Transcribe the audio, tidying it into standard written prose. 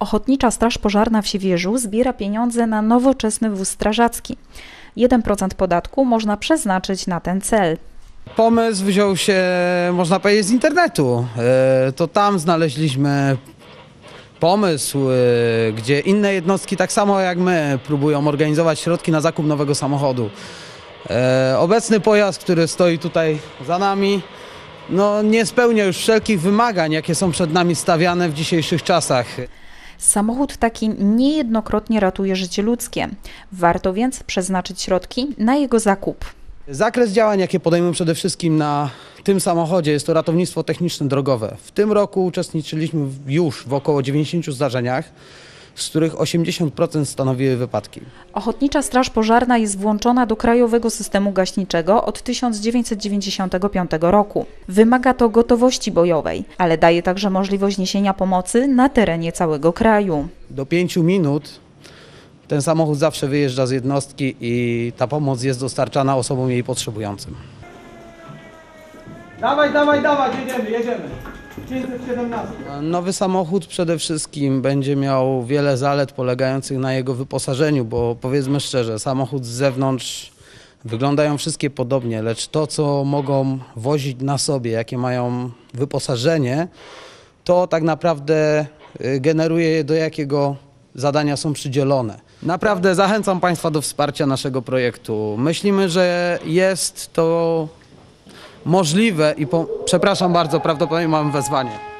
Ochotnicza Straż Pożarna w Siewierzu zbiera pieniądze na nowoczesny wóz strażacki. 1% podatku można przeznaczyć na ten cel. Pomysł wziął się, można powiedzieć, z internetu. To tam znaleźliśmy pomysł, gdzie inne jednostki, tak samo jak my, próbują organizować środki na zakup nowego samochodu. Obecny pojazd, który stoi tutaj za nami, nie spełnia już wszelkich wymagań, jakie są przed nami stawiane w dzisiejszych czasach. Samochód taki niejednokrotnie ratuje życie ludzkie. Warto więc przeznaczyć środki na jego zakup. Zakres działań, jakie podejmujemy przede wszystkim na tym samochodzie, jest to ratownictwo techniczne drogowe. W tym roku uczestniczyliśmy już w około 90 zdarzeniach, z których 80% stanowiły wypadki. Ochotnicza Straż Pożarna jest włączona do krajowego systemu gaśniczego od 1995 roku. Wymaga to gotowości bojowej, ale daje także możliwość niesienia pomocy na terenie całego kraju. Do 5 minut ten samochód zawsze wyjeżdża z jednostki i ta pomoc jest dostarczana osobom jej potrzebującym. Dawaj, jedziemy. 517. Nowy samochód przede wszystkim będzie miał wiele zalet polegających na jego wyposażeniu, bo powiedzmy szczerze, samochód z zewnątrz wyglądają wszystkie podobnie, lecz to, co mogą wozić na sobie, jakie mają wyposażenie, to tak naprawdę generuje, do jakiego zadania są przydzielone. Naprawdę zachęcam Państwa do wsparcia naszego projektu. Myślimy, że jest to możliwe i przepraszam bardzo, prawdopodobnie mamy wezwanie.